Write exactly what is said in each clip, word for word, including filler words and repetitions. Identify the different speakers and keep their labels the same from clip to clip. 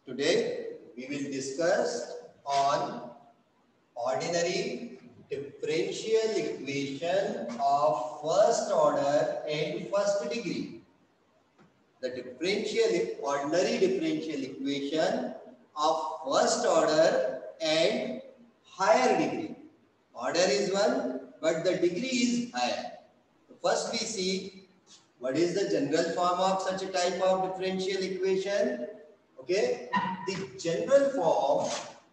Speaker 1: Today we will discuss on ordinary differential equation of first order and first degree. The differential ordinary differential equation of first order and higher degree. Order is one, but the degree is higher. First we see what is the general form of such a type of differential equation. Okay, the general form,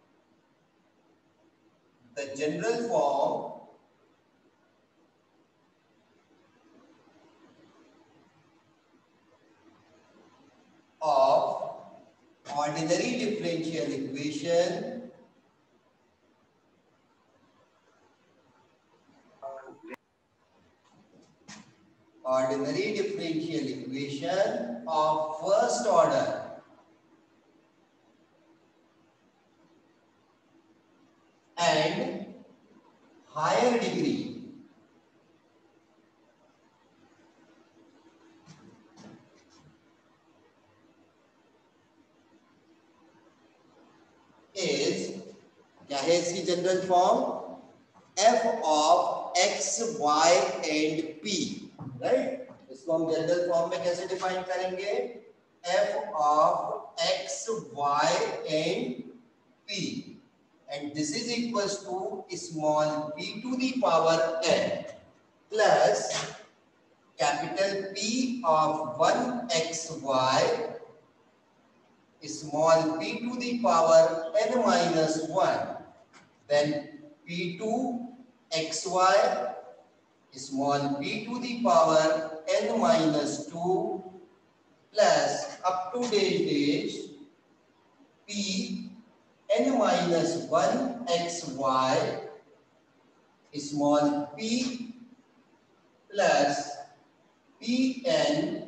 Speaker 1: the general form of ordinary differential equation ordinary differential equation of first order and higher degree is, क्या है इसकी general form, f of x, y and p, right. इसको हम general form में कैसे define करेंगे, f of x, y and p, and this is equals to small p to the power n plus capital P of one x y small p to the power n minus one, then p two x y small p to the power n minus two plus up to dash dash p n minus one x y small p plus pn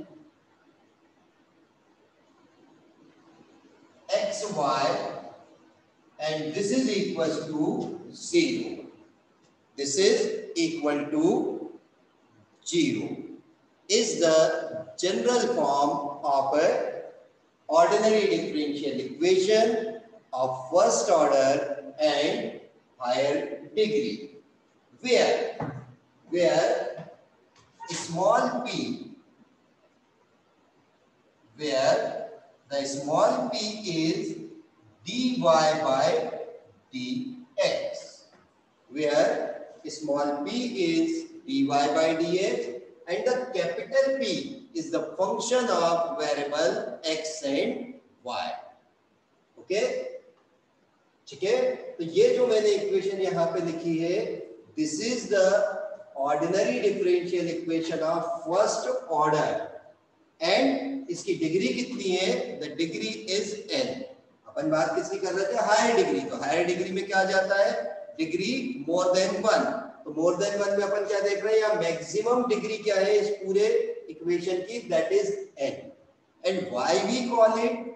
Speaker 1: xy, and this is equal to zero. This is equal to zero is the general form of a ordinary differential equation of first order and higher degree, where where small p where the small p is dy by dx, where small p is dy by dx and the capital P is the function of variable x and y. Okay, ठीक है। तो ये जो मैंने equation यहाँ पे लिखी है, this is the ordinary differential equation of first order and इसकी डिग्री कितनी है, द डिग्री इज n। अपन बात किसकी कर रहे थे, हायर डिग्री। तो हायर डिग्री में क्या आ जाता है, डिग्री मोर देन वन। तो मोर देन वन में अपन क्या देख रहे हैं, यहाँ मैक्सिमम डिग्री क्या है इस पूरे इक्वेशन की, that is n। And why we call it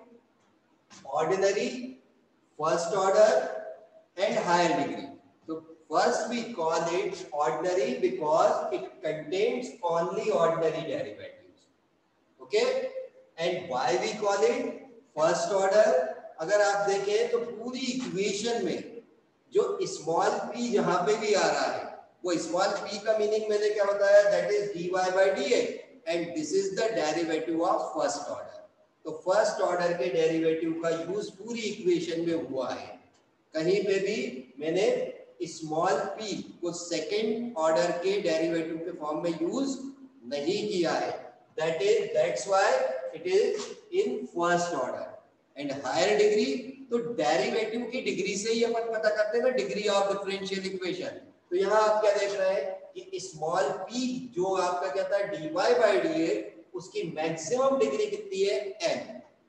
Speaker 1: ordinary first order and higher degree. So first we call it ordinary because it contains only ordinary derivatives. Okay, and why we call it first order, अगर आप देखें तो पूरी equation में जो small p जहां पे भी आ रहा है, वो स्मॉल p का मीनिंग मैंने क्या बताया, that is dy by dx and this is the derivative of first order. तो फर्स्ट ऑर्डर के डेरिवेटिव का यूज पूरी इक्वेशन में हुआ है, कहीं पे भी मैंने स्मॉल p को सेकंड ऑर्डर के डेरिवेटिव के फॉर्म में यूज नहीं किया है। That is that's why it is in first order and higher degree. तो डेरिवेटिव की डिग्री से ही अपन पता करते हैं ना डिग्री ऑफ डिफरेंशियल इक्वेशन। तो यहाँ आप क्या देख रहे हैं कि स्मॉल p जो आपका कहता है dy by dx, उसकी मैक्सिमम डिग्री कितनी है, n।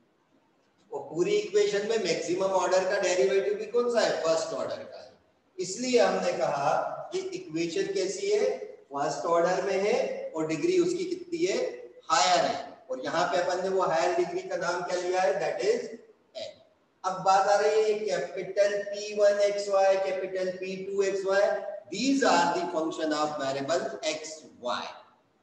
Speaker 1: वो पूरी इक्वेशन में मैक्सिमम ऑर्डर का डेरिवेटिव भी कौन सा है, फर्स्ट ऑर्डर का है। इसलिए हमने कहा कि इक्वेशन कैसी है, फर्स्ट ऑर्डर में है और डिग्री उसकी कितनी है, हायर है। और यहाँ पे अपन ने वो हायर डिग्री का नाम क्या लिया है, दैट इज n। अब बात आ रही है capital P one x y, capital P two x y, these are the function of variable x y।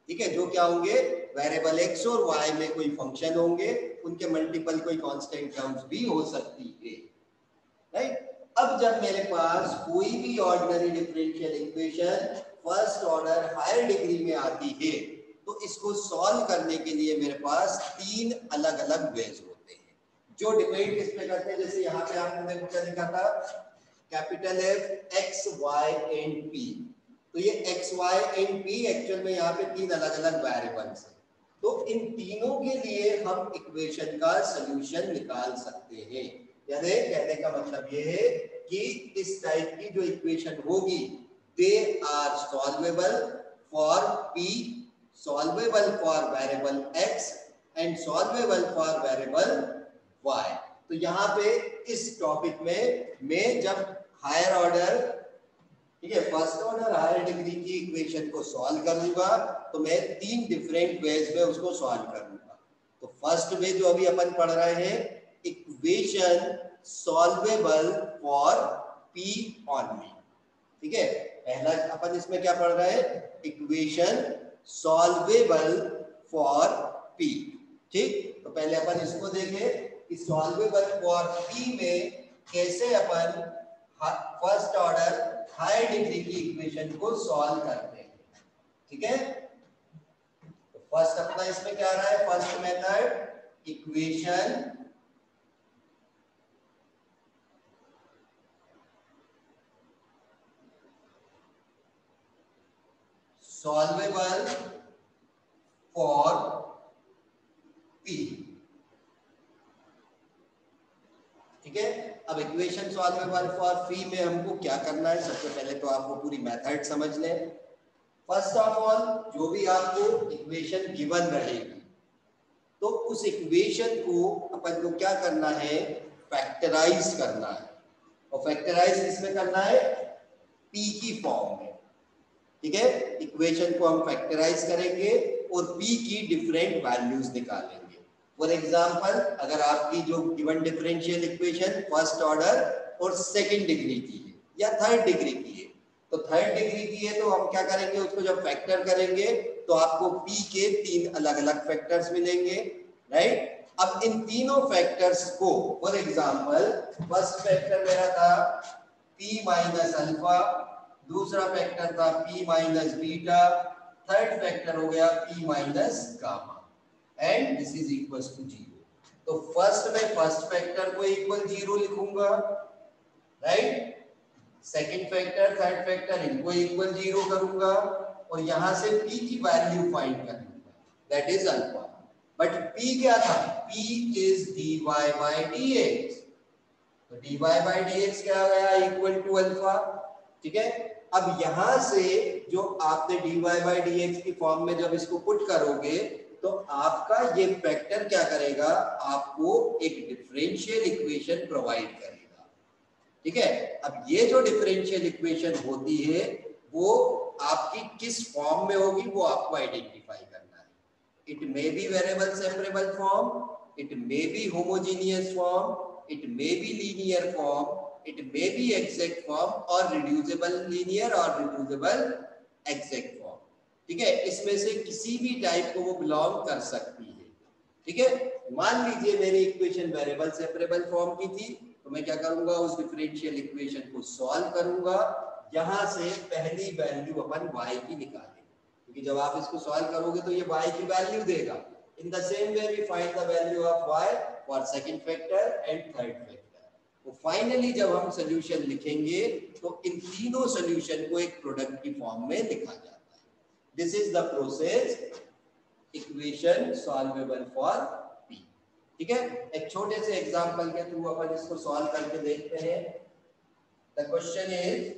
Speaker 1: ठीक है, जो क्या होंगे, वेरिएबल एक्स और वाई में कोई फंक्शन होंगे, उनके मल्टीपल कोई कांस्टेंट टर्म्स भी हो सकती है, राइट। अब जब मेरे पास कोई भी ordinary differential equation first order higher degree में आती है, तो इसको सॉल्व करने के लिए मेरे पास तीन अलग अलग वेज होते हैं, जो डिपेंड किस पे करते हैं। जैसे यहाँ पे आपने क्या लिखा था, capital F x y and p, तो ये x y and p actual में यहाँ पे तीन अलग अलग वेरिएबल्स हैं, तो इन तीनों के लिए हम इक्वेशन का सॉल्यूशन निकाल सकते हैं। यानी कहने का मतलब ये है कि इस टाइप की जो इक्वेशन होगी, they are solvable for p, solvable for variable x and solvable for variable y. तो यहाँ पे इस टॉपिक में मैं जब हायर ऑर्डर, ठीक है, फर्स्ट ऑर्डर हायर डिग्री की इक्वेशन को सॉल्व करूंगा, तो मैं तीन डिफरेंट वेज में उसको सॉल्व करूंगा। तो फर्स्ट वे जो अभी अपन पढ़ रहे हैं, equation solvable for p only, ठीक है। पहला अपन इसमें क्या पढ़ रहे हैं, इक्वेशन सॉल्वेबल फॉर पी, ठीक। तो पहले अपन इसको देखें कि सॉल्वेबल फॉर पी में कैसे अपन फर्स्ट ऑर्डर हायर डिग्री की इक्वेशन को सॉल्व करते हैं, ठीक है। तो फर्स्ट अपना इसमें क्या रहा है, first method equation solvable for p, ठीक है। अब इक्वेशन सॉल्वेबल फॉर पी में हमको क्या करना है, सबसे पहले तो आपको पूरी मेथड समझ लें। फर्स्ट ऑफ ऑल, जो भी आपको इक्वेशन गिवन रहेगी, तो उस इक्वेशन को अपन को क्या करना है, फैक्टराइज करना है। और फैक्टराइज किसमें करना है, पी की फॉर्म में, ठीक है। इक्वेशन को हम फैक्टराइज करेंगे और पी की डिफरेंट वैल्यूज निकालेंगे। फॉर एग्जांपल, अगर आपकी जो given differential equation first order और सेकंड डिग्री की है या थर्ड डिग्री की है, तो थर्ड डिग्री की है तो हम क्या करेंगे, उसको जब फैक्टर करेंगे तो आपको पी के तीन अलग अलग फैक्टर्स मिलेंगे, राइट। अब इन तीनों फैक्टर्स को, फॉर एग्जांपल फर्स्ट फैक्टर मेरा था पी माइनस अल्फा, दूसरा फैक्टर था p minus beta, third factor हो गया p minus gamma, and this is equal to zero. तो फर्स्ट में फर्स्ट फैक्टर को इक्वल जीरो लिखूंगा, right. Second factor, third factor, इनको इक्वल जीरो करूंगा और यहां से p की वैल्यू फाइंड करूंगा, that is alpha. But p क्या था, p is dy by dx, तो dy by dx क्या हो गया, इक्वल टू अल्फा, ठीक है। अब यहां से जो आपने dy by dx की फॉर्म में जब इसको पुट करोगे, तो आपका ये फैक्टर क्या करेगा, आपको एक डिफरेंशियल इक्वेशन प्रोवाइड करेगा, ठीक है। अब ये जो डिफरेंशियल इक्वेशन होती है, वो आपकी किस फॉर्म में होगी वो आपको आइडेंटिफाई करना है। It may be variable separable form, it may be homogeneous form, it may be linear form, it may be exact form or reducible linear or reducible exact form, ठीक है। इसमें से किसी भी टाइप को वो बिलोंग कर सकती है, ठीक है। मान लीजिए मेरी इक्वेशन वेरिएबल सेपरेबल फॉर्म की थी, तो मैं क्या करूंगा, उस डिफरेंशियल इक्वेशन को सॉल्व करूंगा, यहां से पहली वैल्यू अपन y की निकालेंगे, क्योंकि जब आप इसको सॉल्व करोगे तो ये y की वैल्यू देगा। In the same way we find the value of y for second factor and third factor. तो फाइनली जब हम सॉल्यूशन लिखेंगे तो इन तीनों सॉल्यूशन को एक प्रोडक्ट की फॉर्म में लिखा जाता है। This is the process equation solvable for p, ठीक है। एक छोटे से एग्जांपल के थ्रू अपन इसको सॉल्व करके देखते हैं। The question is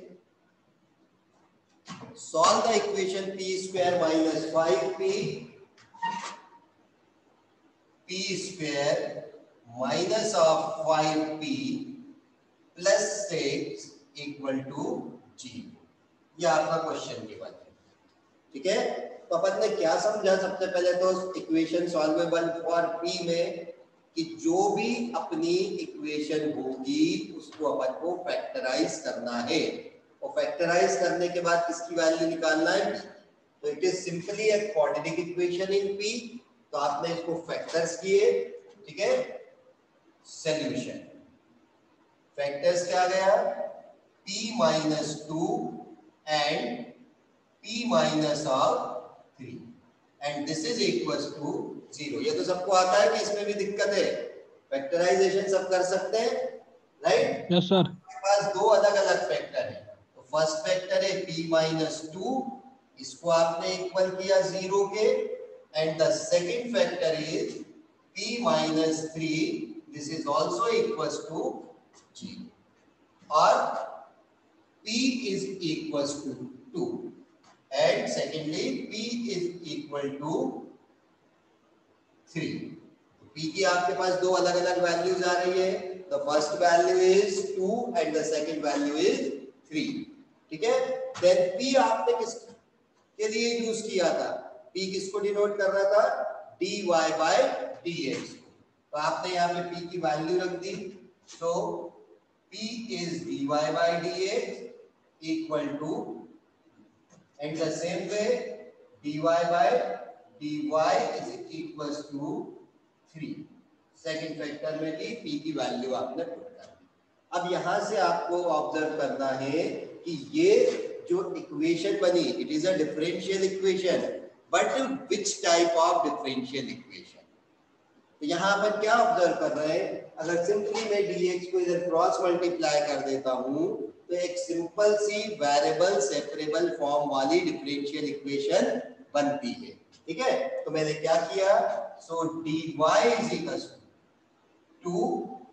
Speaker 1: solve the equation p square minus five p p square minus of five p plus six equal to zero, ये आपका क्वेश्चन गिवन है, ठीक है। तो अपन ने क्या समझा, सबसे पहले तो इक्वेशन सॉल्वेबल फॉर p में कि जो भी अपनी इक्वेशन होगी उसको अपन को फैक्टराइज करना है, और फैक्टराइज करने के बाद किसकी वैल्यू निकालना है, तो it is simply a quadratic equation in p. तो आपने इसको फैक्टर्स किए, ठीक है। सॉल्यूशन फैक्टर्स क्या गया, p minus two and p minus of three and this is equal to zero. ये तो सबको आता है कि इसमें भी दिक्कत है, फैक्टराइजेशन सब कर सकते हैं, राइट।
Speaker 2: Yes sir.
Speaker 1: आपके पास दो अलग अलग फैक्टर है। तो फर्स्ट फैक्टर है p माइनस टू, इसको आपने इक्वल किया जीरो के, and the second factor is p minus three, this is also equal to zero, और p is equals to two and secondly p is equal to three. p की आपके पास दो अलग अलग वैल्यूज आ रही है। The first value is two and the second value is three, ठीक है। देन p आपने किस के लिए यूज किया था, p किसको डिनोट कर रहा था, dy by dx। तो आपने यहाँ पे p की वैल्यू रख दी, तो p is dy by dx equal to, and the same way dy by dy is equals to three. Second factor में भी p की वैल्यू आपने पुट कर दी। अब यहां से आपको ऑब्जर्व करना है कि ये जो इक्वेशन बनी, it is a differential equation, but which type of differential equation. तो यहां पर क्या ऑब्जर्व कर रहे हैं, अगर सिंपली मैं dx को इधर क्रॉस मल्टीप्लाई कर देता हूं तो एक सिंपल सी वेरिएबल सेपरेबल फॉर्म वाली डिफरेंशियल इक्वेशन बनती है, ठीक है। तो मैंने क्या किया, so dy is equal to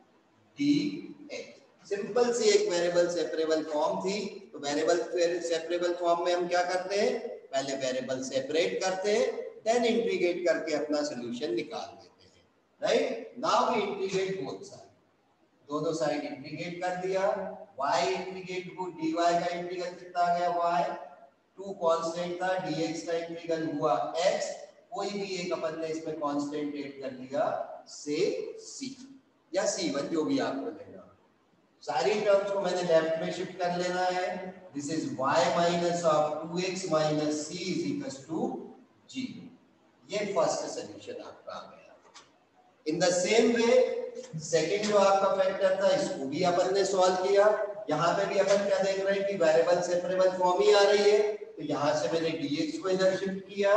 Speaker 1: dx, simple सी एक वेरिएबल सेपरेबल फॉर्म थी। तो वेरिएबल सेपरेबल फॉर्म में हम क्या करते हैं, पहले वेरिएबल सेपरेट करते हैं, देन इंटीग्रेट करके अपना सॉल्यूशन निकाल देते हैं, right. Now we integrate both side, दोनों साइड इंटीग्रेट कर दिया। y इंटीग्रेट को dy का इंटीग्रल कितना आ गया, y टू कांस्टेंट था, dx का इंटीग्रल हुआ x, कोई भी एक अपन ने इसमें कांस्टेंट ऐड कर लिया, से c या सी वन, जो भी आपको लेना। सारी टर्म्स को मैंने लेफ्ट में शिफ्ट कर लेना है। This is y minus of two x minus c is equal to zero. ये फर्स्ट सॉल्यूशन आपका आ गया। In the same way second जो आपका फैक्टर था, इसको भी अपन ने सॉल्व किया। यहाँ पे भी अपन क्या देख रहे हैं कि वेरिएबल सेपरेबल फॉर्म ही आ रही है। तो यहां से मैंने dx को इधर शिफ्ट किया,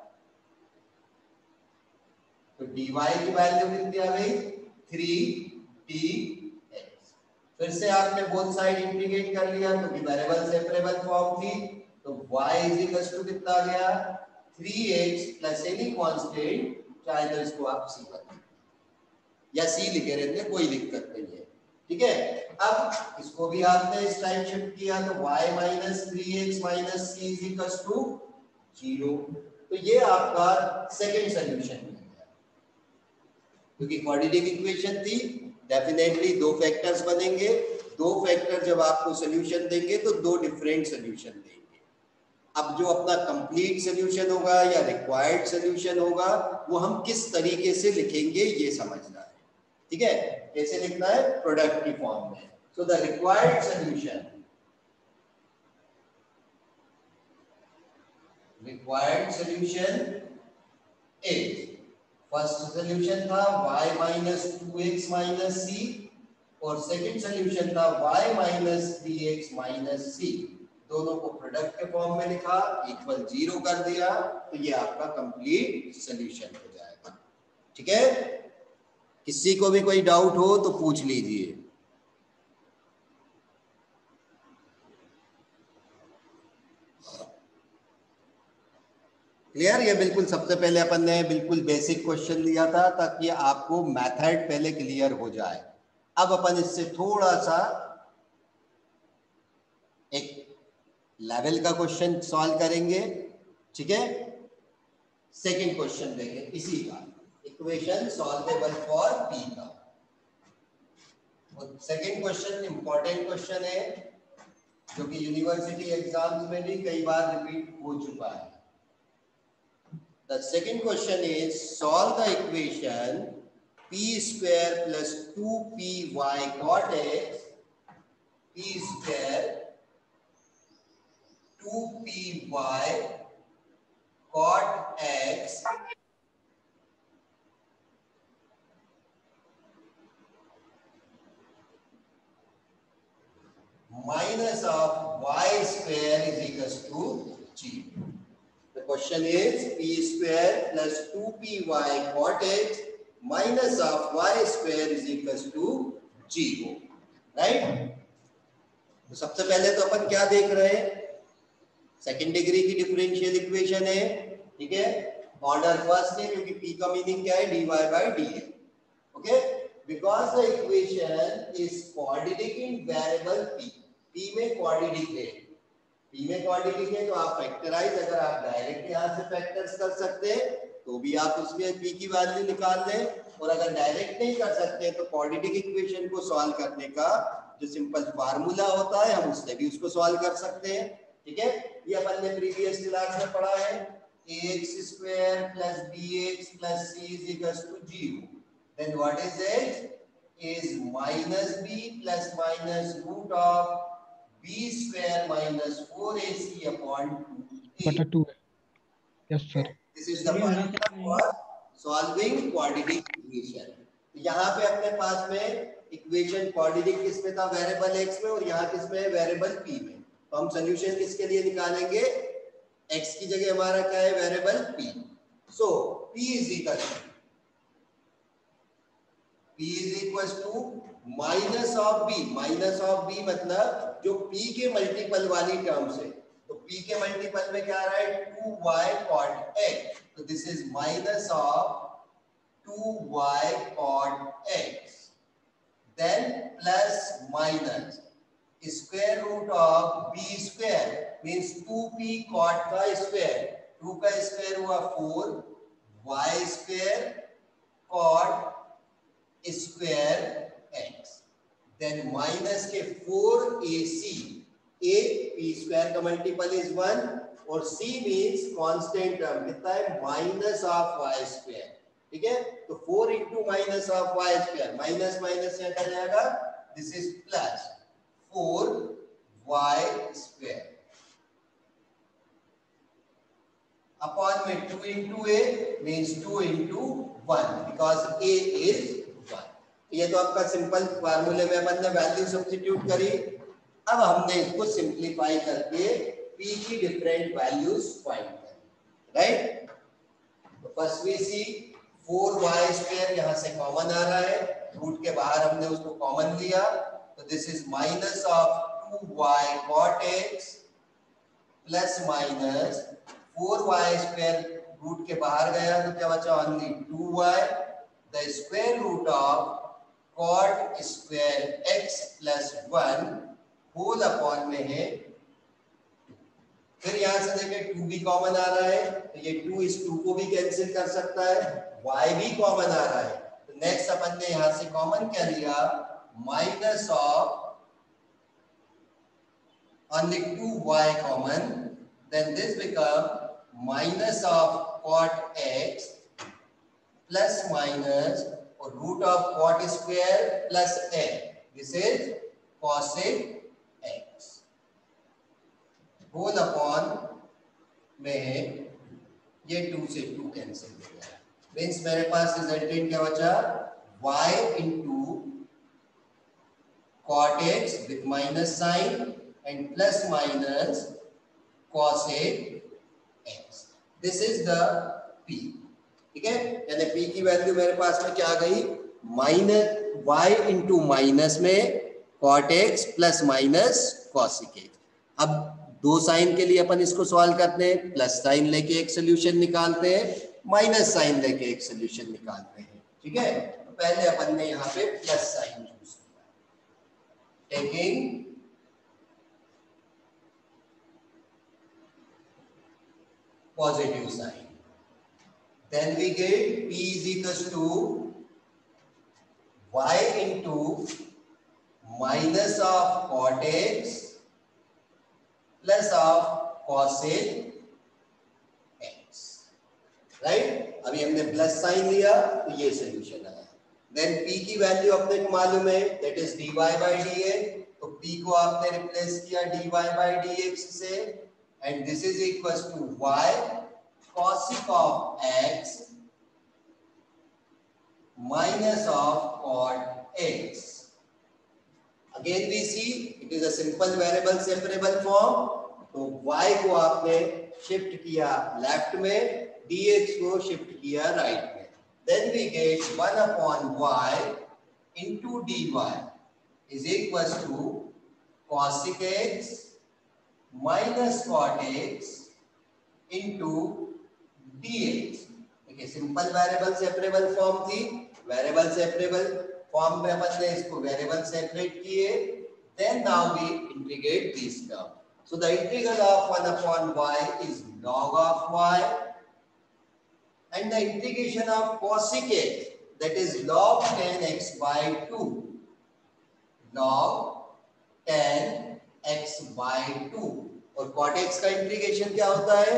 Speaker 1: तो dy की वैल्यू कितनी आ गई, थ्री dx। फिर से आपने बोथ साइड इंटीग्रेट कर लिया, क्योंकि तो वेरिएबल सेपरेबल फॉर्म थी। तो y इज इक्वल टू कितना आ गया, three x plus any constant, चाहे तो इसको आप c बता या c लिखे रहते, कोई दिक्कत नहीं है, ठीक है। अब इसको भी आपने इस टाइम शिफ्ट किया, तो y minus three x minus c is equal to zero. तो ये आपका सेकंड सॉल्यूशन है, क्योंकि क्वाड्रेटिक इक्वेशन थी, डेफिनेटली दो फैक्टर्स बनेंगे। दो फैक्टर जब आपको सॉल्यूशन देंगे तो दो डिफरेंट सॉल्यूशन देंगे। अब जो अपना कंप्लीट सॉल्यूशन होगा या रिक्वायर्ड सॉल्यूशन होगा, वो हम किस तरीके से लिखेंगे ये समझना है, ठीक है। कैसे लिखना है, प्रोडक्ट की फॉर्म में। So the required solution, required solution is, first solution था y minus two x minus c, और सेकंड सॉल्यूशन था y minus three x minus c. दोनों को प्रोडक्ट के फॉर्म में लिखा, इक्वल जीरो कर दिया, तो ये आपका कंप्लीट सॉल्यूशन हो जाएगा, ठीक है। किसी को भी कोई डाउट हो तो पूछ लीजिए। क्लियर। ये बिल्कुल सबसे पहले अपन ने बिल्कुल बेसिक क्वेश्चन लिया था, ताकि आपको मेथड पहले क्लियर हो जाए। अब अपन इससे थोड़ा सा एक लेवल का क्वेश्चन सॉल्व करेंगे, ठीक है। सेकंड क्वेश्चन देंगे इसी का, इक्वेशन सॉल्वेबल फॉर p का। और सेकंड क्वेश्चन इंपॉर्टेंट क्वेश्चन है, जो कि यूनिवर्सिटी एग्जाम्स में भी कई बार रिपीट हो चुका है। The second question is, solve the equation p square plus two p y cot x, p square two p y minus of y square is equals to g. The question is p square plus two p y cot x minus of y square is equals to g, right? तो सबसे पहले तो अपन क्या देख रहे हैं, second degree की differential equation है, ठीक है, ऑर्डर फर्स्ट है क्योंकि p का मीनिंग क्या है, dy by dx, okay, because the equation is quadratic in variable p, p में क्वाड्रेटिक है, p में क्वाड्रेटिक है तो आप फैक्टराइज, अगर आप डायरेक्ट यहां से फैक्टर्स कर सकते हैं तो भी आप उसमें p की वैल्यू निकाल लें, और अगर डायरेक्ट नहीं कर सकते तो क्वाड्रेटिक इक्वेशन को सॉल्व करने का जो सिंपल फार्मूला होता है हम उससे भी उसको सॉल्व कर सकते हैं, ठीक है। ये अपन ने प्रीवियस क्लास में पढ़ा है, ax square plus bx plus c is equals to zero. Then what is it? Is minus b plus minus root of b square minus four a c upon two a.
Speaker 2: two. Yes, sir.
Speaker 1: This is the formula for solving quadratic equation. यहाँ पे अपने पास में equation quadratic किस में था, variable x में, और यहाँ किस में है, वेरिएबल p में। तो हम सोल्यूशन किसके लिए निकालेंगे, x की जगह हमारा क्या है, वेरिएबल p। सो p is equal to p is equal to minus of b, minus of b मतलब जो p के मल्टीपल वाली टर्म से, तो p के मल्टीपल में क्या आ रहा है, टू वाई cot x, तो this is minus of two y cot x, then plus minus square root of b square means two p cot का square, टू का square हुआ four, y square cot square x, then minus के four a c, a p square का multiple is one, और c means constant term कितना है, minus of y square, ठीक है। तो four into minus of y square, minus minus से हटा जाएगा, this is plus four y square upon में two into a means two into one, because a is one. ये तो आपका सिंपल फार्मूले में अपन ने वैल्यू सब्स्टिट्यूट करी। अब हमने इसको सिंप्लीफाई करके p की डिफरेंट वैल्यूज फाइंड करी, राइट। तो first we see four y square यहाँ से कॉमन आ रहा है, रूट के बाहर हमने उसको कॉमन लिया, तो this is minus of two y cot x plus minus four y square, root के बाहर गया तो क्या बचा, only two y, the square root of cot square x plus one whole upon में है, फिर यहां से देखें टू भी कॉमन आ रहा है तो ये टू इस टू को भी कैंसिल कर सकता है, y भी कॉमन आ रहा है, तो नेक्स्ट अपन ने यहां से कॉमन क्या लिया, minus of only two y common, then this become minus of cot x plus minus or root of cot square plus a, this is cosec x whole upon में ये टू से to cancel हो गया, means मेरे पास resultant क्या बचा, y into cot x with minus sign and plus minus cosec x, this is the p, ठीक है। यानी p की वैल्यू मेरे पास में क्या आ गई, माइनस y इंटू माइनस में cot x plus minus cosec x। अब दो साइन के लिए अपन इसको सॉल्व करते हैं, प्लस साइन लेके एक सोल्यूशन निकालते हैं, माइनस साइन लेके एक सोल्यूशन निकालते हैं, ठीक है। तो पहले अपन ने यहाँ पे प्लस साइन चूज किया, taking positive sign, then we get p is equals to y into minus of cot x plus of cosec x, right. अभी हमने प्लस साइन लिया तो ये सोल्यूशन आया, देन p की वैल्यू अपने को मालूम है, that is dy by dx, तो p को आपने रिप्लेस किया dy by dx से, and this is equals to y cosec of x minus of cot x, again we see it it is a simple variable separable form, तो y को आपने shift किया left में, dx को shift किया right में, then we get one upon y into dy is equals to cosec x minus cot x into dx। देखिए simple variable separable form थी, वेरिएबल सेपरेबल फॉर्म में अपन ने इसको वेरिएबल सेपरेट किए, then now we integrate this term, so the integral of one upon y is log of y, and the integration of cosec x, that is log tan x by two, log tan x by two, और cot x का integration क्या होता है,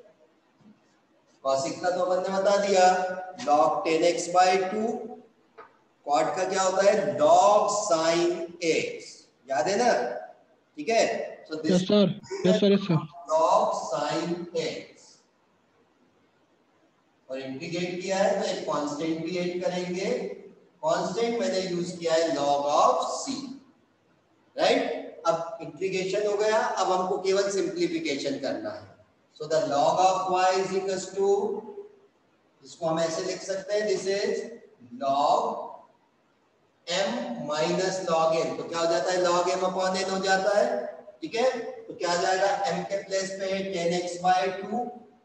Speaker 1: cosec का तो अपन ने बता दिया log tan x by two, cot का क्या होता है log sin x, याद है ना, ठीक है, so this
Speaker 2: Yes, sir. Yes, sir. Yes, sir.
Speaker 1: log sin x, और इंटीग्रेट किया है तो एक कांस्टेंट भी ऐड करेंगे, कांस्टेंट मैंने यूज किया है log ऑफ c, राइट। अब इंटीग्रेशन हो गया, अब हमको केवल सिंप्लीफिकेशन करना है, so the log of y is equals to, इसको हम ऐसे लिख सकते हैं, this is log m minus log n, तो क्या हो जाता है log m अपॉन n हो जाता है, ठीक है, तो क्या आ जाएगा, m के प्लेस पे है tan x by टू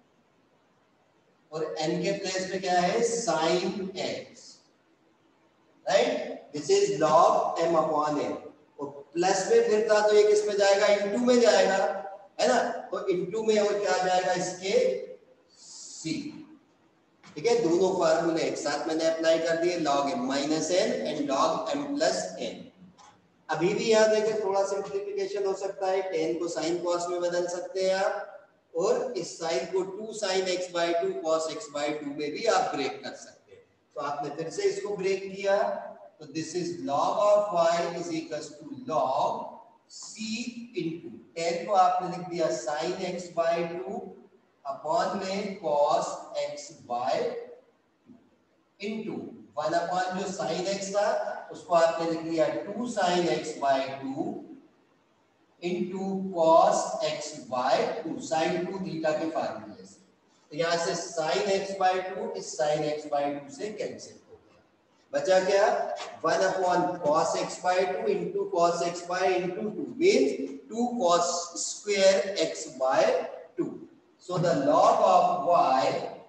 Speaker 1: और n के प्लेस पे क्या है sin x, right, this is log m upon n, और प्लस में फिर था तो ये किस में जाएगा, इनटू में जाएगा, है ना, तो इनटू में और क्या आ जाएगा इसके c, ठीक है, दोनों फार्मूले एक साथ मैंने अप्लाई कर दिए, log m minus n and log m plus n। अभी भी याद है कि थोड़ा सिंप्लीफिकेशन हो सकता है, tan को sin cos में बदल सकते हैं आप, और इस sin को two sin x by two cos x by two में भी आप ब्रेक कर सकते हैं, तो आपने फिर से इसको ब्रेक किया, तो this is log of y is equals to log c into tan को आपने लिख दिया sin x by two upon में cos x by into one upon जो sin x था उसको आपने लिख लिया two sin x by two into cos x by two, sin two theta के फार्मूले से, तो यहां से sin x by टू इस sin x by टू से कैंसिल हो गया, बचा क्या, one upon cos x by two into cos x by into two means two cos square x by two, so the log of y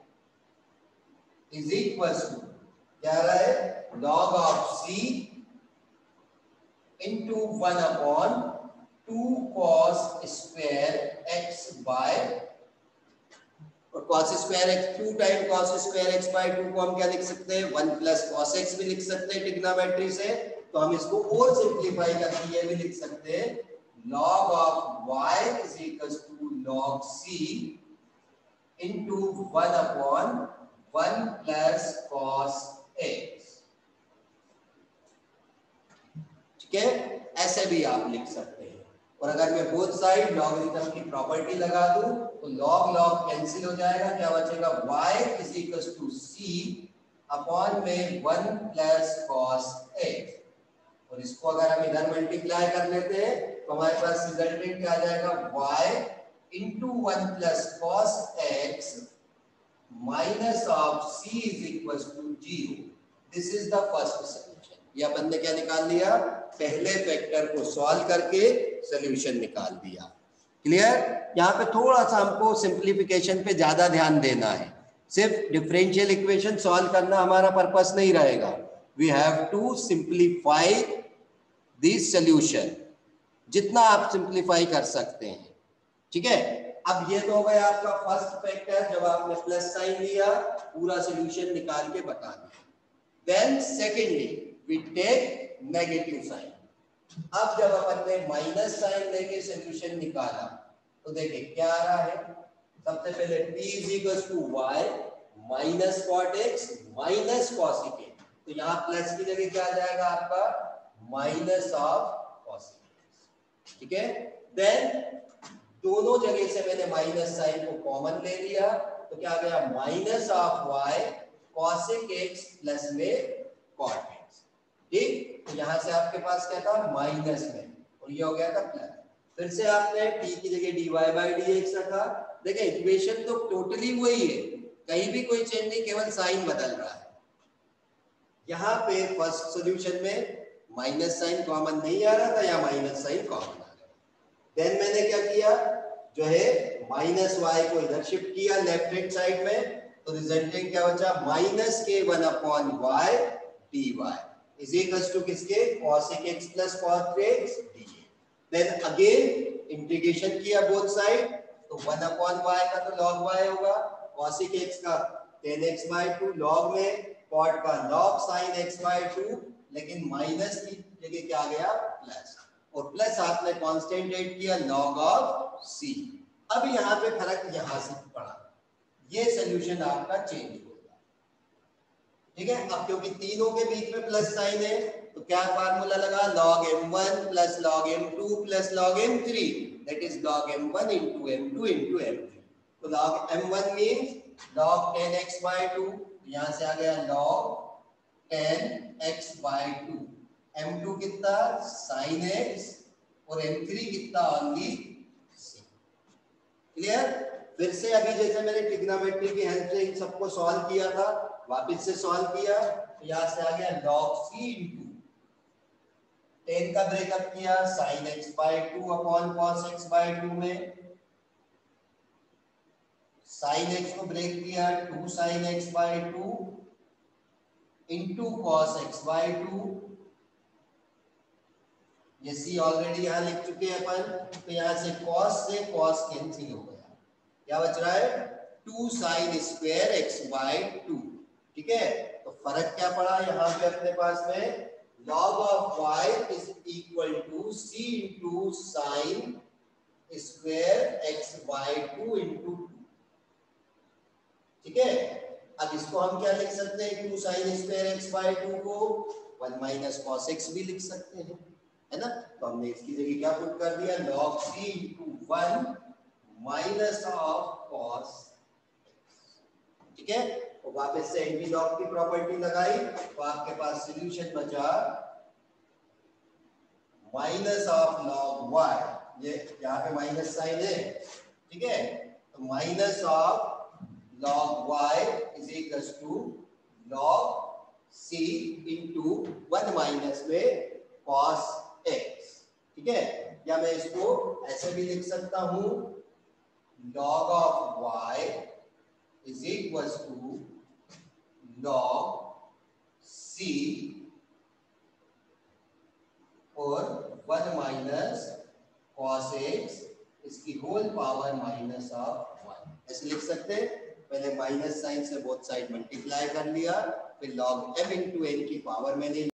Speaker 1: is equals to क्या रहा है, log of c into one upon two cos square x by, और cos square x two time cos square x by two को हम क्या लिख सकते हैं, वन प्लस cos x भी लिख सकते हैं ट्रिग्नोमेट्री से, तो हम इसको और सिंप्लीफाई करके ये भी लिख सकते हैं log of y is equals to log c into one upon one plus cos x, ठीक है, ऐसे भी आप लिख सकते हैं, और अगर मैं बोथ साइड लॉगरिथम की प्रॉपर्टी लगा दूं तो log log कैंसिल हो जाएगा, क्या बचेगा y is equals to c upon में वन प्लस cos x, और इसको अगर हम इधर मल्टीप्लाई कर लेते हैं तो हमारे पास रिजल्टेंट क्या आ जाएगा, y into one plus cos x minus of c is equals to zero, this is the first solution। ये अपन ने क्या निकाल लिया, पहले फैक्टर को सॉल्व करके सॉल्यूशन निकाल दिया, क्लियर। यहाँ पे थोड़ा सा हमको सिंप्लीफिकेशन पे ज्यादा ध्यान देना है, सिर्फ डिफरेंशियल इक्वेशन सॉल्व करना हमारा पर्पस नहीं रहेगा, we have to simplify this solution, जितना आप सिंप्लीफाई कर सकते हैं, ठीक है। अब ये तो हो गया आपका फर्स्ट फैक्टर, जब आपने प्लस साइन लिया पूरा सॉल्यूशन निकाल के बता दिया, then secondly we take negative sign, अब जब अपन ने माइनस साइन लेके सॉल्यूशन निकाला तो देखिए क्या आ रहा है, सबसे पहले t is equal to y minus cot x minus cosec x, तो यहाँ प्लस की जगह क्या आ जाएगा आपका माइनस ऑफ कॉसिक x, ठीक है। देन दोनों जगह से मैंने माइनस साइन को कॉमन ले लिया, तो क्या आ गया minus of y cosec x plus में कॉट x, ठीक, तो यहां से आपके पास क्या था माइनस में, और ये हो गया था प्लस। फिर से आपने t की जगह dy बाई डी एक्स रखा। देखिए इक्वेशन तो टोटली वही है, कहीं भी कोई चेंज नहीं, केवल साइन बदल रहा है। यहाँ पे फर्स्ट सॉल्यूशन में माइनस साइन कॉमन नहीं आ रहा था, या माइनस साइन कॉमन आ रहा था। देन मैंने क्या किया, जो है माइनस वाई को इधर शिफ्ट किया लेफ्ट हैंड साइड में, तो रिजल्टिंग क्या बचा, माइनस के one upon y d y is equals to किसके, cosec x plus cot x dA। Then again integration किया बोथ साइड, तो वन अपॉन वाई का तो log y होगा, cosec x का tan x by two, log में cot का log sin x by two, लेकिन माइनस की जगह क्या आ गया प्लस, और प्लस आपने कांस्टेंट ऐड किया log ऑफ c। अब यहाँ पे फर्क यहाँ से पड़ा, ये सॉल्यूशन आपका चेंज हो गया, ठीक है। अब क्योंकि तीनों के बीच में प्लस साइन है, तो क्या फार्मूला लगा, log m one plus log m two plus log m three, that is log m one into m two into m three. तो log m one means log tan x by two, यहां से आ गया log tan x by two, m two कितना sin x, और m three कितना only c। Clear. फिर से अभी जैसे मैंने ट्रिग्नोमेट्री की हेल्प से इन सबको सॉल्व किया था, वापस से सॉल्व किया, तो यहां से आ गया log c into टेन का ब्रेकअप किया sin x by two upon cos x by two में, sin x को ब्रेक किया two sin x by two into cos x by two, ये c ऑलरेडी यहां लिख चुके हैं अपन, तो यहां से cos से cos कैंसिल हो गया, क्या बच रहा है two sin square x by two, ठीक है। तो फर्क क्या पड़ा यहाँ पे अपने पास में, log of y is equal to c into sin square x by two into two, ठीक है। अब इसको हम क्या लिख सकते हैं, two sin square x by two को वन माइनस cos x भी लिख सकते हैं, है ना। तो हमने इसकी जगह क्या पुट कर दिया, log c into one minus of cos, ठीक है। तो वापस से एंटी लॉग की प्रॉपर्टी लगाई, तो आपके पास सॉल्यूशन बचा माइनस ऑफ log y, ये यहाँ पे माइनस साइन है, ठीक है। तो minus of log y is equal to log c into one minus में cos x, ठीक है। या मैं इसको ऐसे भी लिख सकता हूं, log of y is equals to log c और वन माइनस cos x इसकी whole power minus of one, ऐसे लिख सकते हैं। पहले माइनस साइन से बोथ साइड मल्टीप्लाई कर लिया, फिर log m इंटू n की पावर मैंने